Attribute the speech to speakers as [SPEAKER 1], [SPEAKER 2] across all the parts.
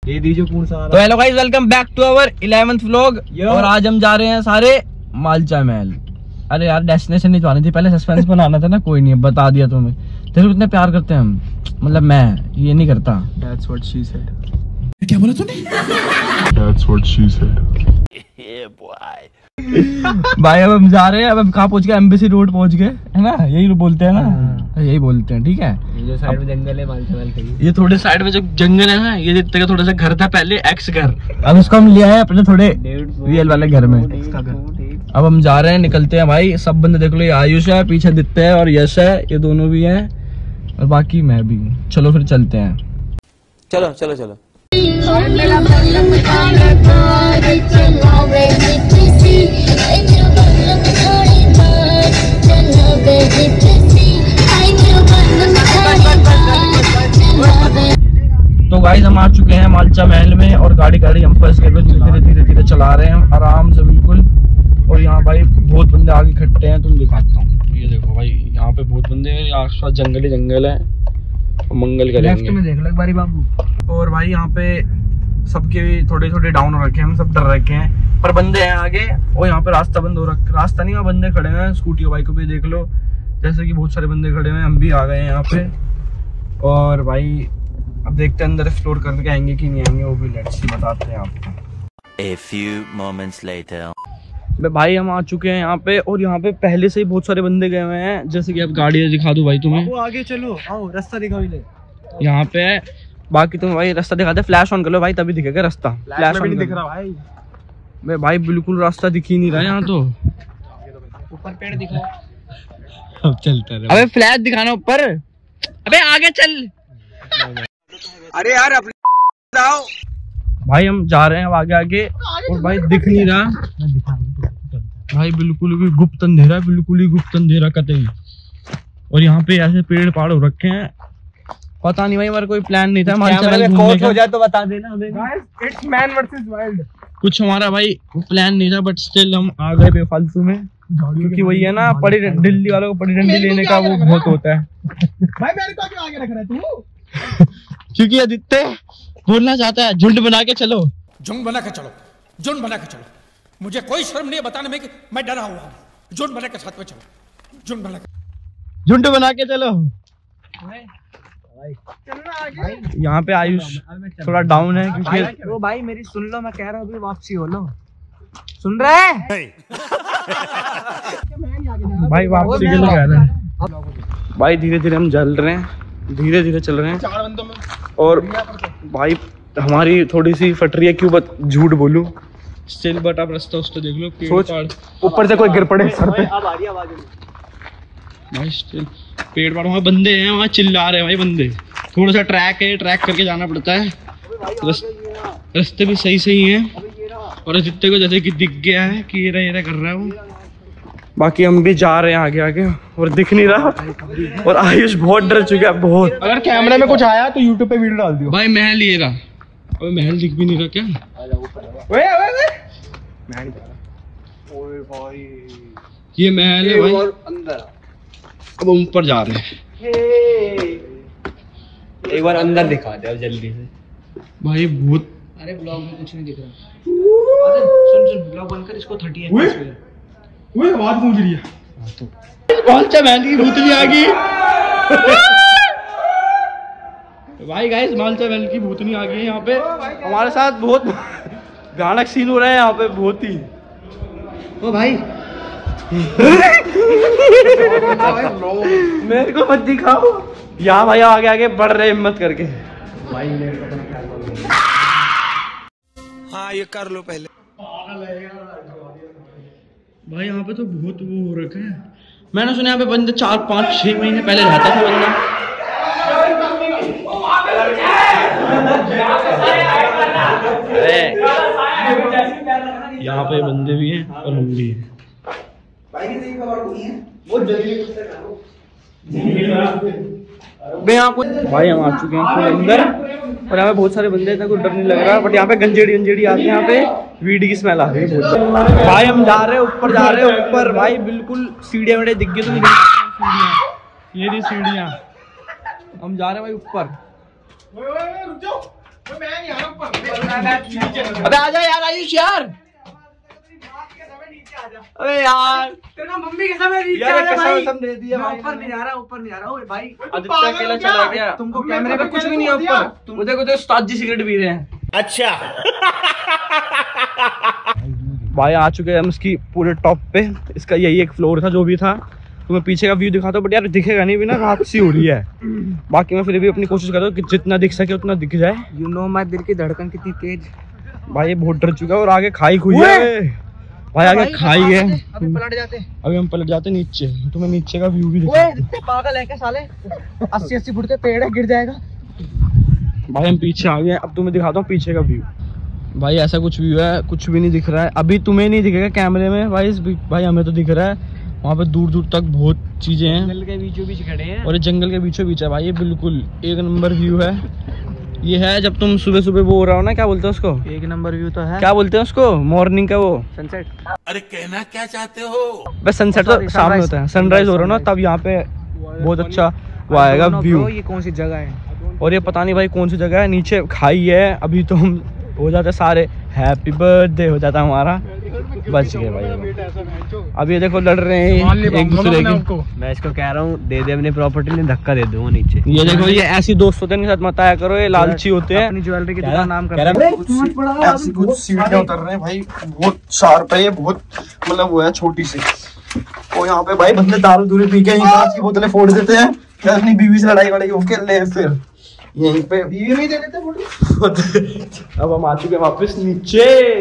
[SPEAKER 1] ये दीजिए पूर्ण सारा।
[SPEAKER 2] तो hello guys, welcome back to our 11th vlog. और आज हम जा रहे हैं सारे मालचा महल। अरे यार डेस्टिनेशन नहीं जानी थी, पहले सस्पेंस बनाना था ना। कोई नहीं, बता दिया तुम्हें। तेरे को इतने प्यार करते हैं हम, मतलब मैं ये नहीं करता।
[SPEAKER 1] That's what she said.
[SPEAKER 2] क्या बोला तूने?
[SPEAKER 3] That's what she said.
[SPEAKER 2] Yeah, boy. भाई अब हम जा रहे हैं। अब हम कहाँ पहुँच गए? एम्बेसी रोड पहुँच गए, है ना? यही बोलते हैं ना, यही बोलते हैं। ठीक है,
[SPEAKER 1] ये जो साइड में जंगल है मालचा महल का,
[SPEAKER 2] ये थोड़े साइड में जो जंगल है ना, ये जितने का थोड़ा सा घर था पहले, एक्स घर। अब इसको हम लिया है अपने थोड़े रियल वाले घर में। अब हम जा रहे हैं, निकलते हैं भाई। सब बंदे देख लो, ये आयुष है, पीछे दित्ते है और यश है, ये दोनों भी हैं, और बाकी मैं भी। चलो फिर चलते हैं।
[SPEAKER 1] चलो चलो चलो।
[SPEAKER 2] तो गाइस हम आ चुके हैं मालचा महल में, और गाड़ी हम फर्स्ट गेयर पे धीरे धीरे चला रहे हैं, आराम से बिल्कुल। और यहाँ भाई बहुत बंदे आगे इकट्ठे हैं, तुम दिखाता हूँ। ये देखो भाई, यहाँ पे बहुत बंदे हैं, आसपास जंगल ही जंगल है। मंगल करेंगे।
[SPEAKER 1] लेफ्ट में देख लो एक बारी बाबू।
[SPEAKER 2] और भाई यहाँ पे सबके थोड़े थोड़े डाउन हो रखे हैं, हम सब डर रखे हैं, पर बंदे हैं आगे। और यहाँ पे रास्ता बंद हो रखा, रास्ता नहीं, वहाँ बंदे खड़े हैं स्कूटी और बाइकों पे, देख लो। जैसे कि बहुत सारे बंदे खड़े हुए हैं, हम भी आ गए हैं यहाँ पे। और भाई अब देखते हैं अंदर एक्सप्लोर करके आएंगे कि नहीं आएंगे, वो भी लेट्स सी बताते हैं आपको।
[SPEAKER 4] A few moments later.
[SPEAKER 2] भाई हम आ चुके हैं यहाँ पे, और यहाँ पे पहले से ही बहुत सारे बंदे गए हुए हैं। जैसे कि अब गाड़ी दिखा दूं भाई तुम्हें।
[SPEAKER 1] वो आगे चलो, आओ रास्ता दिखाओ ले।
[SPEAKER 2] यहाँ पे है, बाकी तुम भाई रास्ता दिखाते। फ्लैश ऑन कर लो भाई, तभी दिखेगा रास्ता। फ्लैश
[SPEAKER 1] भी नहीं दिख रहा भाई।
[SPEAKER 2] मैं भाई बिल्कुल रास्ता दिख ही नहीं रहा यहाँ तो।
[SPEAKER 1] ऊपर पेड़ दिखाओ।
[SPEAKER 2] अब चलता रहे। अबे फ्लैश दिखाना ऊपर, अबे आगे चल।
[SPEAKER 1] अरे यार अपने
[SPEAKER 2] भाई हम जा रहे हैं अब आगे आगे, और भाई दिख नहीं रहा भाई, बिल्कुल भी गुप्त अंधेरा, बिल्कुल ही गुप्त अंधेरा कतई। और यहाँ पे ऐसे पेड़ पहाड़ हो रखे हैं, पता नहीं भाई, हमारा कोई प्लान नहीं था मालचा महल घूमने का।
[SPEAKER 1] हो जाए तो बता देना हमें। It's man versus wild.
[SPEAKER 2] कुछ हमारा भाई प्लान नहीं था, बट स्टिल हम आ गए बेफालतू में, क्योंकि वही है ना, पड़ी दिल्ली वालों को पड़ी डंडी लेने का वो बहुत होता है।
[SPEAKER 1] भाई मेरे को क्यों आगे रख रहा है तू?
[SPEAKER 2] क्योंकि आदित्य बोलना चाहता है, झुंड बना के चलो,
[SPEAKER 5] झुंड बना के चलो, झुंड बना के चलो। मुझे कोई शर्म नहीं है बताने में कि मैं डरा हुआ हूँ। झुंड बना के साथ में चलो, झुंड बना के चलो। यहाँ पे आयुष थोड़ा डाउन है, क्योंकि
[SPEAKER 1] ओ भाई मेरी सुन लो, मैं कह रहा हूँ अभी वापसी हो लो। सुन रहे हैं
[SPEAKER 2] भाई? वापसी के लिए कह रहे हैं भाई। धीरे धीरे हम चल रहे हैं, धीरे धीरे चल रहे हैं। और भाई हमारी थोड़ी सी फट रही है, क्यों झूठ बोलूं स्टिल, बट आप रास्ता उसको देख लो,
[SPEAKER 1] सोच ऊपर से कोई गिर पड़े सर पे।
[SPEAKER 2] भाई स्टिल पेड़ पहाड़, वहाँ बंदे हैं, वहाँ चिल्ला रहे हैं भाई बंदे। थोड़ा सा ट्रैक है, ट्रैक करके जाना पड़ता है। रास्ते भी सही हैं, और जितने को जैसे कि दिख गया है कि ये कर रहा है वो। बाकी हम भी जा रहे हैं आगे आगे, और दिख नहीं रहा। और आयुष बहुत डर चुका है, बहुत।
[SPEAKER 1] अगर कैमरे में कुछ आया तो यूट्यूब पे वीडियो डाल दियो।
[SPEAKER 2] भाई महल ये रहा, अबे महल दिख भी नहीं रहा क्या? ये महल है भाई,
[SPEAKER 1] अंदर।
[SPEAKER 2] अब हम ऊपर जा रहे हैं।
[SPEAKER 1] एक बार अंदर दिखा दे जल्दी से
[SPEAKER 2] भाई भूत।
[SPEAKER 1] अरे ब्लॉग में कुछ नहीं दिख रहा। सुन ब्लॉग बंद कर इसको। 30
[SPEAKER 5] ओए आवाज गूंज रही है।
[SPEAKER 2] मालचा महल की भूतनी आ गई भाई। गाइस मालचा महल की भूतनी आ गई है यहाँ पे हमारे साथ। बहुत भयानक सीन हो रहा है यहाँ पे, बहुत ही। ओ भाई मेरे को मत दिखाओ। यहाँ भाई आगे आगे बढ़ रहे हिम्मत करके भाई।
[SPEAKER 5] हाँ ये कर लो पहले
[SPEAKER 2] भाई। यहाँ पे तो बहुत वो हो रखा है। मैंने सुना यहाँ पे बंदे 4, 5, 6 महीने पहले रहता था बंदा। यहाँ पे बंदे भी हैं और हम भी हैं। भाई हम आ चुके हैं अंदर, और यहाँ पे बहुत सारे बंदे हैं, कोई डर नहीं लग रहा। बट यहाँ पे गंजेड़ी आती है, यहाँ पे वीडी की स्मेल आ रही है बहुत। भाई हम जा रहे हैं ऊपर, जा रहे हैं ऊपर भाई। बिल्कुल सीढ़ियाँ वीडिया दिख गई तो सीढ़ियाँ, ये रही सीढ़ियाँ। हम जा रहे हैं भाई ऊपर। अबे आजा यार, आयुष यार। अबे यार
[SPEAKER 1] तेरा मम्मी के समय नीचे
[SPEAKER 2] यार,
[SPEAKER 1] आ जा भाई।
[SPEAKER 2] कसम दे दिया भाई।
[SPEAKER 1] ऊपर नहीं जा रहा, ऊपर नहीं जा रहा। ओए भाई
[SPEAKER 2] आदित्य अकेला चला गया।
[SPEAKER 1] तुमको कैमरे पे कुछ भी नहीं है ऊपर।
[SPEAKER 2] तुम देखो तो उस्ताद जी सिगरेट पी रहे हैं।
[SPEAKER 4] अच्छा।
[SPEAKER 2] भाई आ चुके हैं हम इसकी पूरे टॉप पे। इसका यही एक फ्लोर था जो भी था। तुम्हें पीछे का व्यू दिखाता हूँ, बट यार दिखेगा नहीं भी ना, रात सी हो रही है। बाकी मैं फिर भी अपनी कोशिश करता हूँ कि जितना दिख सके उतना दिख जाए।
[SPEAKER 1] यू नो माय दिल की धड़कन कितनी तेज।
[SPEAKER 2] भाई ये बहुत डर चुका है और आगे खाई खुई है भाई, आगे खाई है।
[SPEAKER 1] अभी पलट जाते।
[SPEAKER 2] अभी हम पलट जाते नीचे, तुम्हें नीचे का व्यू भी
[SPEAKER 1] ओए
[SPEAKER 2] दिखाता
[SPEAKER 1] इतने पागल है क्या साले? 80-80 फुट के पेड़ है, गिर जाएगा।
[SPEAKER 2] भाई हम पीछे आ गए। अब तुम्हें दिखाता हूँ पीछे का व्यू। भाई ऐसा कुछ व्यू है, कुछ भी नहीं दिख रहा है। अभी तुम्हें नहीं दिखेगा कैमरे में भाई हमें तो दिख रहा है। वहाँ पे दूर दूर तक बहुत चीजें हैं।
[SPEAKER 1] जंगल के बीचों बीच खड़े हैं
[SPEAKER 2] और ये जंगल के बीचों बीच है भाई। ये बिल्कुल एक नंबर व्यू है। ये है जब तुम सुबह सुबह वो हो रहा हो ना, क्या बोलते हैं उसको?
[SPEAKER 1] एक नंबर व्यू तो है।
[SPEAKER 2] क्या बोलते हैं उसको? मॉर्निंग का वो
[SPEAKER 1] सनसेट।
[SPEAKER 4] अरे कहना क्या चाहते हो?
[SPEAKER 2] बस सनसेट तो सामने होता है, सनराइज हो रहा है ना, तब यहाँ पे बहुत अच्छा वो आएगा व्यू।
[SPEAKER 1] ये कौन सी जगह है?
[SPEAKER 2] और ये पता नहीं भाई कौन सी जगह है। नीचे खाई है। अभी तो हम हो जाते सारे हैप्पी बर्थडे हो जाता हमारा। बच गए भाई। अब ये देखो लड़ रहे हैं एक दूसरे की।
[SPEAKER 1] मैं इसको कह रहा हूँ दे दे अपनी प्रॉपर्टी, नहीं धक्का दे दूंगा नीचे।
[SPEAKER 2] ये देखो, ये ऐसी दोस्त होते हैं, इनके साथ मत आया करो, ये लालची होते हैं।
[SPEAKER 1] अपनी ज्वेलरी की दुकान नाम कर
[SPEAKER 2] ऐसी कुछ सीढ़ियां उतर रहे हैं भाई, बहुत शार्प है ये, बहुत मतलब वो है छोटी सी। और यहाँ पे भाई बंदे दारू दूरी पी के कांच की बोतलें फोड़ देते हैं, अपनी बीवी से लड़ाई वड़ाई होके ले फिर यहीं पे बीवी नहीं दे देते। अब हम आ चुके हैं वापस नीचे,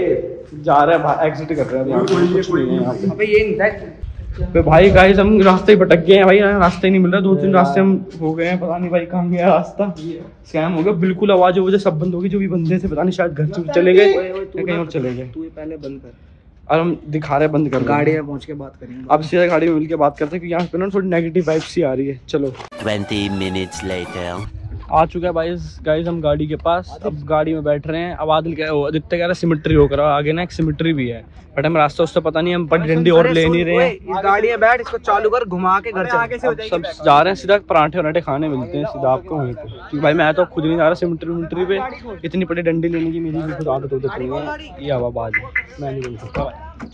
[SPEAKER 2] जा रहे हैं, एग्जिट कर रहे हैं। यहाँ पे कुछ नहीं है यहाँ पे।
[SPEAKER 1] अबे ये नहीं था।
[SPEAKER 2] तो भाई गाइस हम रास्ते ही भटक गए हैं भाई, रास्ते ही नहीं मिल रहा। 2-3 रास्ते हम हो गए हैं, पता नहीं भाई कहाँ गया रास्ता। स्कैम हो गया बिल्कुल। आवाज हो सब बंद होगी। जो भी बंदे थे पता नहीं शायद घर से चले गए या कहीं और चले गए।
[SPEAKER 1] तू ये पहले बंद कर।
[SPEAKER 2] और हम दिखा रहे बंद कर
[SPEAKER 1] गाड़ी में पहुंच के बात करेंगे।
[SPEAKER 2] अब सीधा गाड़ी में मिल के बात करते हैं, क्योंकि यहाँ पे ना थोड़ी नेगेटिव वाइब्स सी आ रही है। चलो
[SPEAKER 4] 20 minutes later.
[SPEAKER 2] आ चुका है भाई गाइस हम गाड़ी के पास। अब गाड़ी में बैठ रहे हैं। अब आदित्य कह रहा सिमेट्री होकर आगे ना एक सिमेट्री भी है, बट हमें रास्ता उससे पता नहीं। हम बड़ी डंडी और ले नहीं रहे हैं।
[SPEAKER 1] इस गाड़ी में बैठ, इसको चालू कर, घुमा के घर चल।
[SPEAKER 2] सब जा रहे हैं सीधा पराठे वराठे खाने मिलते हैं सीधा आपको वहीं पे। क्योंकि भाई मैं तो खुद नहीं जा रहा सिमेट्री पे। इतनी बड़ी डंडी लेने की मेरी भी खुद आदत होती है। ये आवाज मैं नहीं बोल सकता।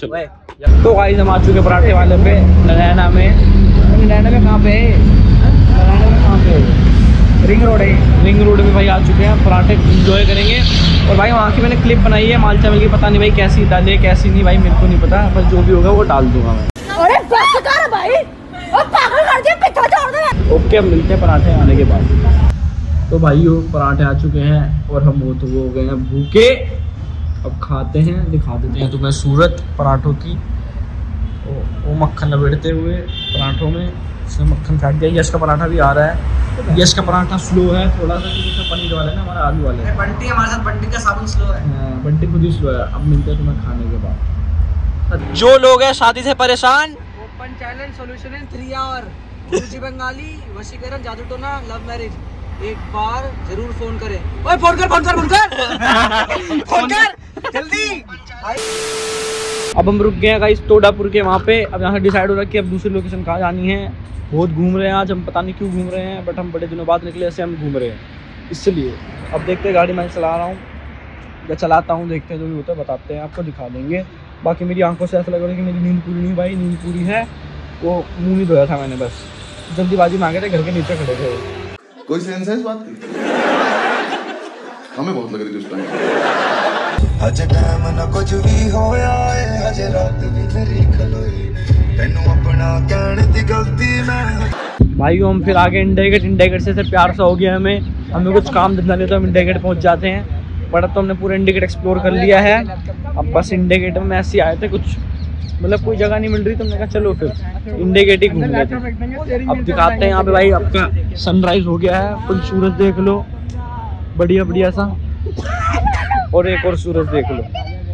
[SPEAKER 2] चलो तो गाइस हम आ चुके पराठे वाले पे नैना में।
[SPEAKER 1] नैना में कहाँ पे? नैना में कहाँ पे? रिंग रोड है।
[SPEAKER 2] रिंग रोड में भाई आ चुके हैं। पराठे एंजॉय करेंगे। और भाई वहाँ की मैंने क्लिप बनाई है माल चावल की, पता नहीं भाई कैसी डाले कैसी नहीं भाई, मेरे को नहीं पता। बस जो भी होगा वो डाल दूंगा मैं।
[SPEAKER 6] अरे बस कर भाई, और पागल कर दिया, पिछा छोड़ दे।
[SPEAKER 2] ओके अब मिलते हैं पराठे आने के बाद। तो भाइयों पराठे आ चुके हैं और हम वो हो गए हैं भूखे। अब खाते हैं, दिखा देते हैं तुम्हें सूरत पराठों की। वो मक्खन लपेटते हुए पराठों में उसने मक्खन काट दिया। यश का पराठा भी आ रहा है। यश का पराठा स्लो है थोड़ा सा, क्योंकि उसमें पनीर वाला है ना, हमारा आलू वाला है।
[SPEAKER 1] बंटी हमारे साथ, बंटी का साबुन स्लो है।
[SPEAKER 2] हाँ, बंटी खुद ही स्लो है। अब मिलते हैं तुम्हें खाने के बाद। जो लोग हैं शादी से परेशान,
[SPEAKER 1] open challenge solution in 3 hour. Ruchi Bengali, वशीकरण, जादू टोना, लव मैरिज। एक बार जरूर फोन करें। ओए फोन कर, फोन कर, फोन कर, फोन कर जल्दी।
[SPEAKER 2] अब हम रुक गए हैं गाइस टोडापुर के वहाँ पे। अब यहाँ से डिसाइड हो रहा है कि अब दूसरी लोकेशन कहाँ जानी है। बहुत घूम रहे हैं आज हम, पता नहीं क्यों घूम रहे हैं, बट हम बड़े दिनों बाद निकले ऐसे हम घूम रहे हैं इसलिए। अब देखते हैं, गाड़ी मैं चला रहा हूँ या चलाता हूँ, देखते हैं जो भी होता है बताते हैं, आपको दिखा देंगे। बाकी मेरी आंखों से ऐसा लग रहा है कि मेरी नींद पूरी नहीं भाई, नींद पूरी है। वो मुँह नहीं धोया था मैंने, बस जल्दीबाजी में आ गए थे, घर के नीचे खड़े थे।
[SPEAKER 3] कोई सेंस है इस बात की? हमें बहुत लग रही थी उस टाइम।
[SPEAKER 7] अज टाइम ना कुछ भी होया है, अज रात भी मेरी खलोई, तेनू अपना कहने दी गलती मैं।
[SPEAKER 2] भाई हम फिर आगे इंडिया गेट से प्यार सा हो गया हमें कुछ काम धंधा नहीं तो हम इंडिया गेट पहुंच जाते हैं। बट अब तो हमने पूरा इंडिया गेट एक्सप्लोर कर लिया है। अब बस इंडिया गेट में ऐसे ही आए थे, कुछ मतलब कोई जगह नहीं मिल रही, तो हमने कहा चलो फिर इंडिया गेट ही घूम लेते हैं। अब दिखाते हैं यहाँ पे भाई आपका सनराइज हो गया है, फुल सूरज देख लो बढ़िया बढ़िया सा, और एक और सूरज देख लो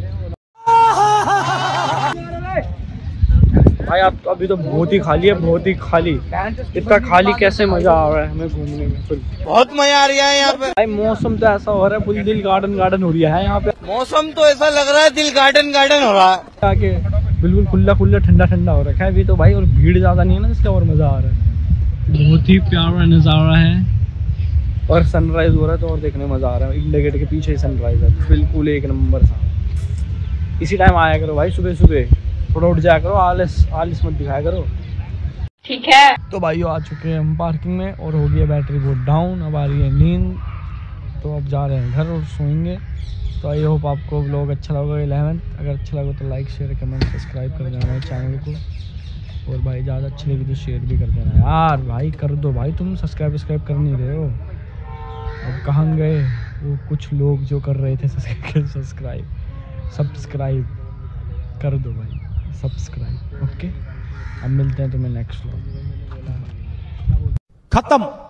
[SPEAKER 2] भाई। आप तो अभी तो बहुत ही खाली है, बहुत ही खाली। इतना खाली कैसे मजा आ रहा है हमें घूमने में, फुल
[SPEAKER 7] बहुत मजा आ रहा है यहाँ पे।
[SPEAKER 2] भाई मौसम तो ऐसा हो रहा है, फुल दिल गार्डन गार्डन हो रहा है यहाँ पे।
[SPEAKER 7] मौसम तो ऐसा लग रहा है दिल गार्डन गार्डन हो रहा है
[SPEAKER 2] आके, बिल्कुल खुला खुला ठंडा ठंडा हो रखा है अभी तो भाई। और भीड़ ज्यादा नहीं है ना, जिसका और मजा आ रहा है। बहुत ही प्यारा नजारा है। और सनराइज हो रहा है तो और देखने में मज़ा आ रहा है। इंडिया गेट के पीछे ही सनराइज है, बिल्कुल एक नंबर सा। इसी टाइम आया करो भाई, सुबह सुबह थोड़ा उठ जाया करो, आलस मत दिखाया करो,
[SPEAKER 6] ठीक है।
[SPEAKER 2] तो भाइयों आ चुके हैं हम पार्किंग में और हो गई है बैटरी बहुत डाउन, अब आ रही है नींद, तो अब जा रहे हैं घर और सोएंगे। तो आई होप आपको व्लॉग अच्छा लगा 11। अगर अच्छा लगा तो लाइक शेयर कमेंट सब्सक्राइब कर देना हमारे चैनल को, और भाई ज़्यादा अच्छी लगी तो शेयर भी कर देना यार। भाई कर दो भाई, तुम सब्सक्राइब कर नहीं रहे हो। अब कहाँ गए वो कुछ लोग जो कर रहे थे सब्सक्राइब कर दो भाई, सब्सक्राइब। ओके, अब मिलते हैं तुम्हें नेक्स्ट व्लॉग।
[SPEAKER 5] खत्म।